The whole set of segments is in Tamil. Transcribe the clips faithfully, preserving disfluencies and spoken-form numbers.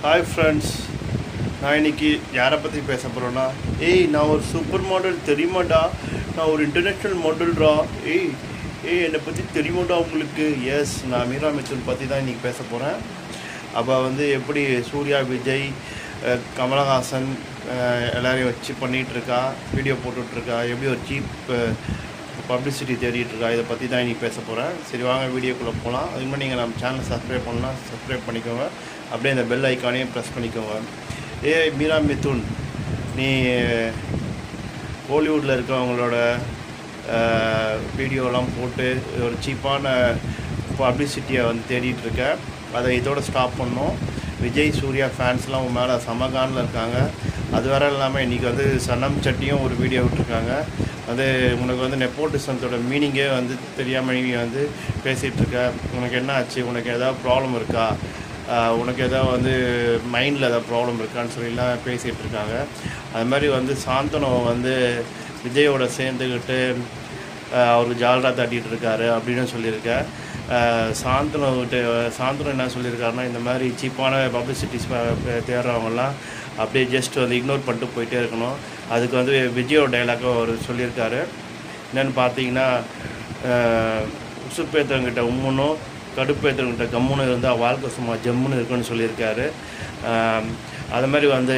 Hi friends, நான் இன்னைக்கு யாரை பற்றி பேச போகிறேன்னா, ஏய் நான் ஒரு சூப்பர் மாடல் தெரியுமாடா, நான் ஒரு இன்டர்நேஷ்னல் மாடல்ரா, ஏய் ஏய் என்னை பற்றி தெரியுமாடா உங்களுக்கு. எஸ், நான் மீரா மிதுன் பற்றி தான் இன்றைக்கி பேச போகிறேன். அப்போ வந்து எப்படி சூர்யா, விஜய், கமலஹாசன் எல்லோரையும் வச்சு பண்ணிகிட்ருக்கா, வீடியோ போட்டுட்ருக்கா, எப்படி ஒரு சீப் பப்ளிசிட்டி தேடிட்டுருக்கா, இதை பற்றி தான் இன்றைக்கி பேச போகிறேன். சரி வாங்க வீடியோக்குள்ளே போகலாம். அதுக்கு முன்னாடி நீங்கள் நம்ம சேனலை சப்ஸ்கிரைப் பண்ணலாம், சப்ஸ்கிரைப் பண்ணிக்கோங்க. அப்படியே இந்த பெல் ஐக்கானையும் ப்ரெஸ் பண்ணிக்கோங்க. ஏ மீரா மிதுன், நீ ஹாலிவுட்டில் இருக்கவங்களோட வீடியோலாம் போட்டு ஒரு சீப்பான பப்ளிசிட்டியை வந்து தேடிட்டுருக்க, அதை இதோட ஸ்டாப் பண்ணோம். விஜய், சூர்யா ஃபேன்ஸ்லாம் உன் மேலே சமகானில் இருக்காங்க. அது வேறு இல்லாமல் இன்றைக்கி வந்து சனம் சட்டியும் ஒரு வீடியோ விட்டுருக்காங்க. அது உனக்கு வந்து நெப்போட்டிசத்தோட மீனிங்கே வந்து தெரியாமல் நீ வந்து பேசிகிட்ருக்க. உனக்கு என்ன ஆச்சு, உனக்கு எதாவது ப்ராப்ளம் இருக்கா, உனக்கு எதாவது வந்து மைண்டில் எதாவது ப்ராப்ளம் இருக்கான்னு சொல்லிலாம் பேசிகிட்ருக்காங்க. அது மாதிரி வந்து சாந்தனம் வந்து விஜயோட சேர்ந்துக்கிட்டு அவருக்கு ஜால்ரா தட்டிகிட்டு இருக்காரு அப்படின்னு சொல்லியிருக்கேன். சாந்தனங்கிட்ட சாந்தனம் என்ன சொல்லியிருக்காருன்னா, இந்த மாதிரி சீப்பான பப்ளிசிட்டிஸ் தேடுறவங்கலாம் அப்படியே ஜஸ்ட் வந்து இக்னோர் பண்ணிட்டு போயிட்டே இருக்கணும். அதுக்கு வந்து விஜயோட டைலாக அவர் சொல்லியிருக்காரு. என்னென்னு பார்த்தீங்கன்னா, உசுப்பேத்தவங்கிட்ட உம்முனும் கடுப்பேத்தவங்கிட்ட கம்முன்னு இருந்தால் வாழ்க்கை சும்மா ஜம்முன்னு இருக்குன்னு சொல்லியிருக்காரு. அது மாதிரி வந்து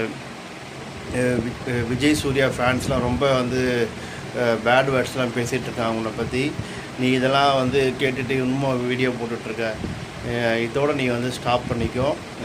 விஜய், சூர்யா ஃபேன்ஸ்லாம் ரொம்ப வந்து பேட் வேர்ட்ஸ்லாம் பேசிகிட்டு இருக்காங்க உன்னை பற்றி. நீ இதெல்லாம் வந்து கேட்டுட்டு இன்னும் வீடியோ போட்டுட்ருக்க, இதோடு நீ வந்து ஸ்டாப் பண்ணிக்கோ.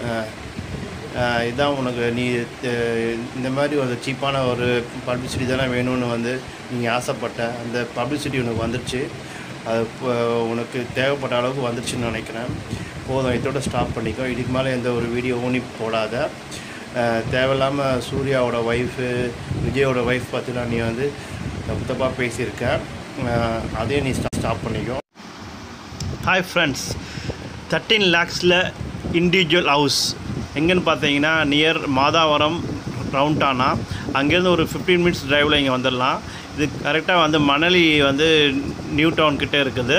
இதான் உனக்கு நீ இந்த மாதிரி ஒரு சீப்பான ஒரு பப்ளிசிட்டி தானே வேணும்னு வந்து நீங்கள் ஆசைப்பட்ட அந்த பப்ளிசிட்டி உனக்கு வந்துடுச்சு. அது உனக்கு தேவைப்பட்ட அளவுக்கு வந்துடுச்சுன்னு நினைக்கிறேன். போதும், இதோட ஸ்டாப் பண்ணிக்கோ. இதுக்கு மேலே எந்த ஒரு வீடியோவும் நீ போடாத. தேவையில்லாமல் சூர்யாவோட ஒய்ஃபு, விஜயோட ஒய்ஃப் பார்த்துலாம் நீ வந்து தப்பு தப்பாக பேசியிருக்க, அதையும் நீ ஸ்டாப் பண்ணிக்கோ. ஹாய் ஃப்ரெண்ட்ஸ், தேர்ட்டீன் லேக்ஸில் இண்டிவிஜுவல் ஹவுஸ் எங்கேன்னு பார்த்தீங்கன்னா நியர் மாதாவரம் ரவுண்டானா. அங்கேருந்து ஒரு ஃபிஃப்டீன் மினிட்ஸ் ட்ரைவில் இங்கே வந்துடலாம். இது கரெக்டாக வந்து மணலி வந்து நியூ டவுன் கிட்டே இருக்குது.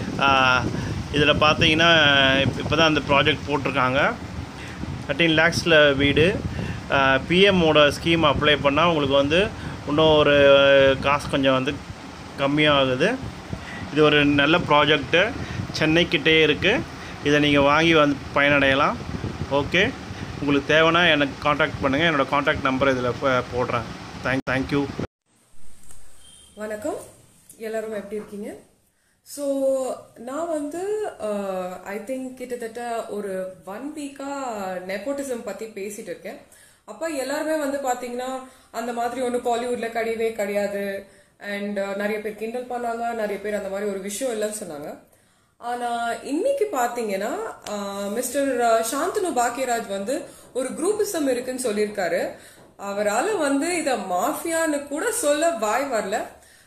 இதில் பார்த்தீங்கன்னா இப்போ தான் அந்த ப்ராஜெக்ட் போட்டிருக்காங்க. தேர்ட்டீன் லேக்ஸில் வீடு. பிஎம்மோட ஸ்கீம் அப்ளை பண்ணால் உங்களுக்கு வந்து இன்னும் ஒரு காசு கொஞ்சம் வந்து கம்மியாகுது. இது ஒரு நல்ல ப்ராஜெக்ட்டு, சென்னைக்கிட்டே இருக்குது. இதை நீங்கள் வாங்கி வந்து பயனடையலாம். ஓகே, உங்களுக்கு தேவைன்னா எனக்கு காண்டாக்ட் பண்ணுங்கள். என்னோடய காண்டாக்ட் நம்பர் இதில் போடுறேன். Thank thank you. வணக்கம், எல்லோரும் எப்படி இருக்கீங்க? ஸோ நான் வந்து ஐ திங்க் கிட்டத்தட்ட ஒரு ஒன் வீக்காக நெப்போட்டிசம் பற்றி பேசிகிட்டு இருக்கேன். அப்போ எல்லாருமே வந்து பார்த்தீங்கன்னா அந்த மாதிரி ஒன்று காலிவுட்டில் கிடையவே கிடையாது, அண்ட் நிறைய பேர் கிண்டல் பண்ணாங்க, நிறைய பேர் அந்த மாதிரி ஒரு விஷயம் இல்லைன்னு சொன்னாங்க. ஆனா இன்னைக்கு பாத்தீங்கன்னா மிஸ்டர் சாந்தனு பாக்கியராஜ் வந்து ஒரு குரூப்பிசம் இருக்குன்னு சொல்லியிருக்காரு. அவரால் வந்து இத மாஃபியான்னு கூட சொல்ல வாய் வரல.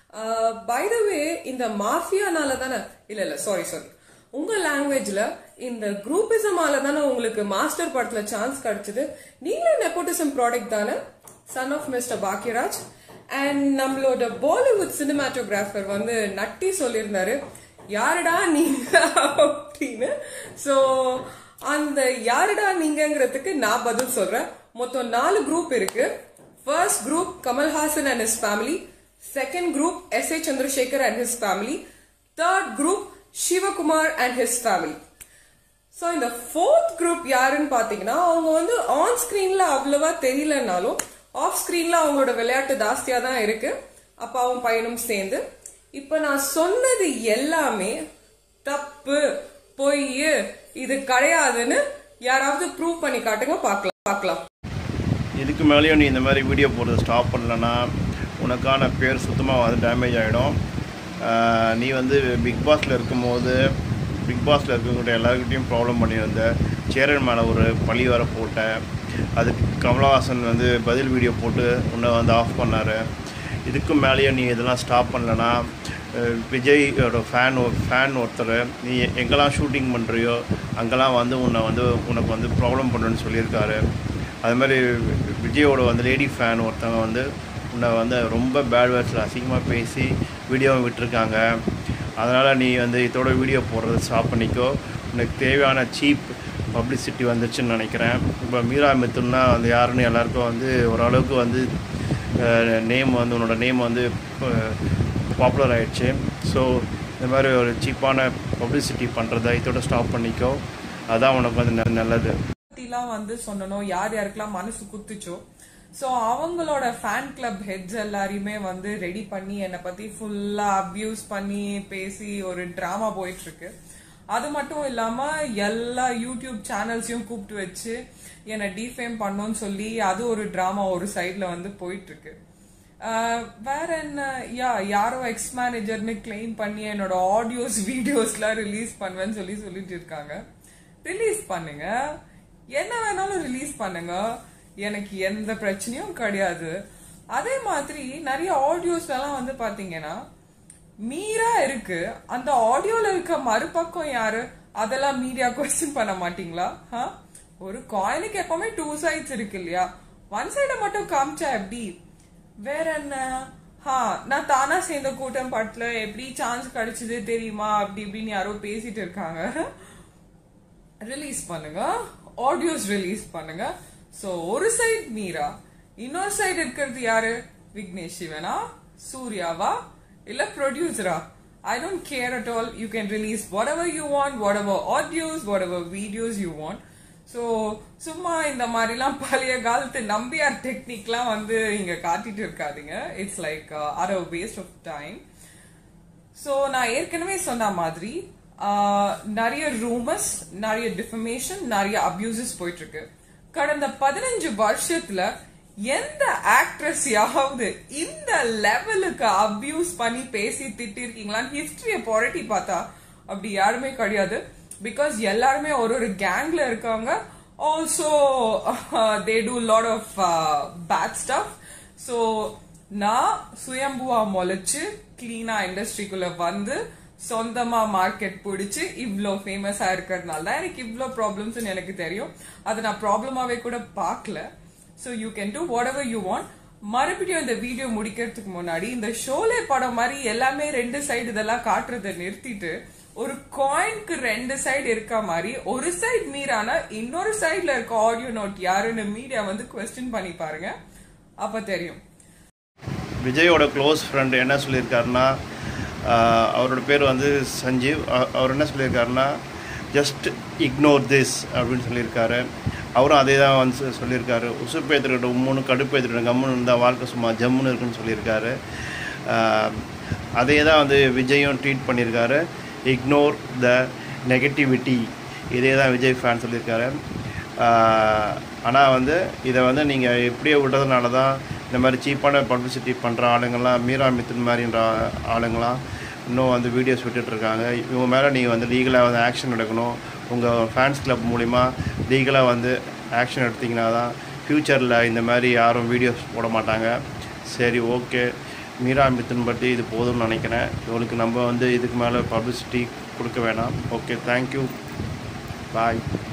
பை த வே, இந்த மாஃபியானால தானே, இல்ல இல்ல சாரி சாரி உங்க லாங்குவேஜ்ல இந்த குரூப்பிசமால தானே உங்களுக்கு மாஸ்டர் படத்துல சான்ஸ் கிடைச்சது. நீங்களே நெப்போட்டிசம் ப்ராடக்ட் தானே, son of mister Bhagyaraj. And நம்மளோட பாலிவுட் சினிமாட்டோகிராஃபர் வந்து நட்டி சொல்லியிருந்தாரு, யாருடா நீங்க அப்படின்னு. சோ அந்த யாருடா நீங்கிறதுக்கு நான் பதில் சொல்றேன். மொத்தம் நாலு குரூப் இருக்கு. First group Kamal Haasan and his family, second group S A Chandrasekhar and his family, third group Sivakumar and his family. So இந்த ஃபோர்த் குரூப் யாருன்னு பாத்தீங்கன்னா, அவங்க வந்து ஆன் ஸ்கிரீன்ல அவ்வளவா தெரியலனாலும் ஆஃப் ஸ்கிரீன்ல அவங்களோட விளையாட்டு ஜாஸ்தியா தான் இருக்கு, அப்பாவும் பையனும் சேர்ந்து. இப்ப நான் சொன்னது எல்லாமே தப்பு, பொய், இது கிடையாதுன்னு யாராவது ப்ரூவ் பண்ணி காட்டுங்க, பார்க்கலாம் பார்க்கலாம். இதுக்கு மேலேயும் நீ இந்த மாதிரி வீடியோ போடுறது ஸ்டாப் பண்ணலன்னா உனக்கான பேர் சுத்தமாக வந்து டேமேஜ் ஆகிடும். நீ வந்து பிக் பாஸில் இருக்கும்போது பிக் பாஸில் இருக்கக்கூடிய எல்லாருக்கிட்டையும் ப்ராப்ளம் பண்ணியிருந்த, சேரன் மேலே ஒரு பழி வர போட்டேன். அதுக்கு கமலஹாசன் வந்து பதில் வீடியோ போட்டு உன்னை வந்து ஆஃப் பண்ணார். இதுக்கும் மேலேயே நீ இதெல்லாம் ஸ்டாப் பண்ணலன்னா விஜயோட ஃபேன் ஃபேன் ஒருத்தர் நீ எங்கெல்லாம் ஷூட்டிங் பண்ணுறியோ அங்கெல்லாம் வந்து உன்னை வந்து உனக்கு வந்து ப்ராப்ளம் பண்ணுறேன்னு சொல்லியிருக்காரு. அது மாதிரி விஜயோட வந்து லேடி ஃபேன் ஒருத்தவங்க வந்து உன்னை வந்து ரொம்ப பேட் வேர்ட்ஸில் அசிங்கமாக பேசி வீடியோவை விட்டுருக்காங்க. அதனால் நீ வந்து இதோட வீடியோ போடுறத ஸ்டாப் பண்ணிக்கோ. உனக்கு தேவையான சீப் பப்ளிசிட்டி வந்துச்சுன்னு நினைக்கிறேன். இப்போ மீரா மிதுன்னா வந்து யாருன்னு எல்லாருக்கும் வந்து ஓரளவுக்கு வந்து நேம் வந்து உன்னோட நேம் வந்து பாப்புலர் ஆகிடுச்சு. ஸோ இந்த மாதிரி ஒரு சீப்பான பப்ளிசிட்டி பண்ணுறத இதோட ஸ்டாப் பண்ணிக்கோ, அதான் உனக்கு வந்து நல்லது. வந்து சொன்னோம் யார் யாருக்கெல்லாம் மனசு குத்துச்சோ, ஸோ அவங்களோட ஃபேன் கிளப் ஹெட்ஸ் எல்லாரையுமே வந்து ரெடி பண்ணி என்னை பத்தி ஃபுல்லா அபியூஸ் பண்ணி பேசி ஒரு டிராமா போயிட்டு இருக்கு. அது மட்டும் இல்லாம எல்லா யூடியூப் சேனல்ஸையும் கூப்பிட்டு வச்சு என்னை டிஃபேம் பண்ணோன்னு சொல்லி அது ஒரு டிராமா ஒரு சைட்ல வந்து போயிட்டு இருக்கு. வேற என்ன, யா யாரோ எக்ஸ் மேனேஜர்னு கிளைம் பண்ணி என்னோட ஆடியோஸ் வீடியோஸ்லாம் ரிலீஸ் பண்ணுவேன்னு சொல்லி சொல்லிட்டு இருக்காங்க. ரிலீஸ் பண்ணுங்க, என்ன வேணாலும் ரிலீஸ் பண்ணுங்க, எனக்கு எந்த பிரச்சனையும் கிடையாது. அதே மாதிரி நிறைய ஆடியோஸ்ல எல்லாம் வந்து பாத்தீங்கன்னா மீரா இருக்கு, அந்த ஆடியோல இருக்க மறுபக்கம் யாரு, அதெல்லாம் மீடியா கொஸ்டின் பண்ண மாட்டீங்களா? ஒரு காயினுக்கு எப்பவுமே டூ சைட்ஸ் இருக்கு இல்லையா, ஒன் சைட மட்டும் காமிச்சா எப்படி? வேற என்ன, ஹா நான் தானா சேர்ந்த கூட்டம் படத்துல எப்படி சான்ஸ் கிடைச்சது தெரியுமா அப்படி இப்படின்னு யாரோ பேசிட்டு இருக்காங்க. ரிலீஸ் பண்ணுங்க, ஆடியோஸ் ரிலீஸ் பண்ணுங்க. சோ ஒரு சைடு மீரா, இன்னொரு சைடு இருக்கிறது யாரு, விக்னேஷ் சிவனா, சூர்யாவா, இல்ல ப்ரொடியூசரா? I don't care at all. You can release whatever you want, whatever audios, whatever videos you want. So சும்மா இந்த மாதிரிலாம் பழைய காலத்து நம்பியார் டெக்னிக்லாம் வந்து இங்க காட்டிட்டு இருக்காதீங்க. It's like at a waste of time. So நான் ஏற்கனவே சொன்ன மாதிரி நிறைய ரூமர்ஸ், நிறைய டிஃபமேஷன், நிறைய அபியூசஸ் போயிட்டு இருக்கு. கடந்த பதினஞ்சு வருஷத்துல எந்த ஆக்ட்ரஸ் யாவது இந்த லெவலுக்கு அபியூஸ் பண்ணி பேசி திட்டி இருக்கீங்களான்னு ஹிஸ்டரிய புரட்டி பார்த்தா அப்படி யாருமே கிடையாது. பிகாஸ் எல்லாருமே ஒரு ஒரு கேங்ல இருக்காங்க. Also they do lot of bad stuff. So நான் சுயம்புவா முளைச்சு கிளீனா இண்டஸ்ட்ரிக்குள்ள வந்து சொந்தமா மார்க்கெட் பிடிச்சு இவ்ளோ ஃபேமஸா இருக்கிறதுனால தான் எனக்கு இவ்ளோ ப்ராப்ளம்ஸ் எனக்கு தெரியும். அதை நான் ப்ராப்ளமாவே கூட பார்க்கல. So you can do whatever you want. மறுபடியும் இந்த வீடியோ முடிக்கிறதுக்கு முன்னாடி இந்த ஷோலே படம் மாதிரி எல்லாமே ரெண்டு சைடு இதெல்லாம் காட்டுறதை நிறுத்திட்டு ஒரு காயின்க்கு ரெண்டு சைடு இருக்க மாதிரி ஒரு சைடு மீரானா இன்னொரு சைடுல இருக்க ஆடியோ நோட் யாருன்னு மீடியா வந்து குவெஸ்டின் பண்ணி பாருங்க, அப்ப தெரியும். விஜயோட க்ளோஸ் ஃப்ரெண்ட் என்ன சொல்லியிருக்காருன்னா, அவரோட பேர் வந்து சஞ்சீவ். அவர் என்ன சொல்லியிருக்காருன்னா, ஜஸ்ட் இக்னோர் திஸ் அப்படின்னு சொல்லியிருக்காரு. அவரும் அதே தான் வந்து சொல்லியிருக்காரு. உசுப்பு ஏற்றுக்கிட்ட மூணு கடுப்பு ஏற்றுக்கிட்ட கம்முன்னு இருந்தால் வாழ்க்கை சும்மா ஜம்முன்னு இருக்குன்னு சொல்லியிருக்காரு. அதே தான் வந்து விஜயும் ட்வீட் பண்ணியிருக்காரு, இக்னோர் த நெகட்டிவிட்டி. இதே தான் விஜய் ஃபேன் சொல்லியிருக்காரு. ஆனால் வந்து இதை வந்து நீங்கள் எப்படியே விட்டதுனால தான் இந்த மாதிரி சீப்பான பப்ளிசிட்டி பண்ணுற ஆளுங்கள்லாம், மீரா மிதுன் மாதிரின்ற ஆளுங்களாம் இன்னும் வந்து வீடியோஸ் விட்டுட்ருக்காங்க. இவங்க மேலே நீங்கள் வந்து லீகலாக வந்து ஆக்ஷன் எடுக்கணும். உங்கள் ஃபேன்ஸ் கிளப் மூலிமா லீகலாக வந்து ஆக்ஷன் எடுத்திங்கன்னா தான் ஃப்யூச்சரில் இந்த மாதிரி யாரும் வீடியோஸ் போட மாட்டாங்க. சரி, ஓகே, மீரா மிதுன் பற்றி இது போதும்னு நினைக்கிறேன். இவங்களுக்கு நம்ம வந்து இதுக்கு மேலே பப்ளிசிட்டி கொடுக்க வேணாம். ஓகே, தேங்க்யூ, பாய்.